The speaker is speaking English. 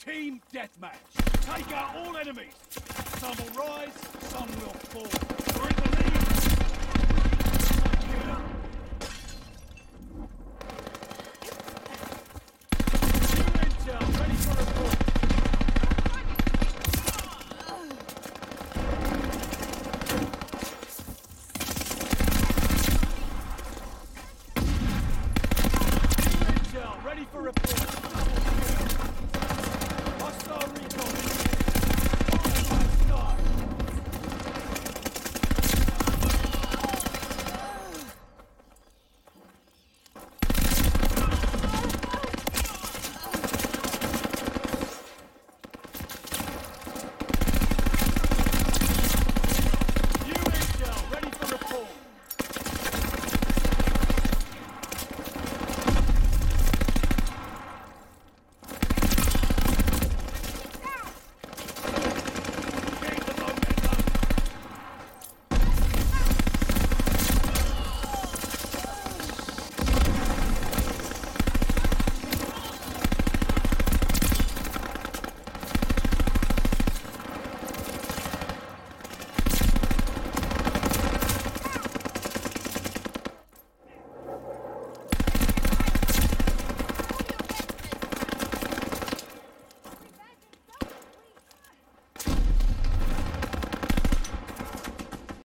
Team deathmatch. Take out all enemies. Some will rise, some will fall. We're in the lead. New intel, ready for report. New intel, ready for report.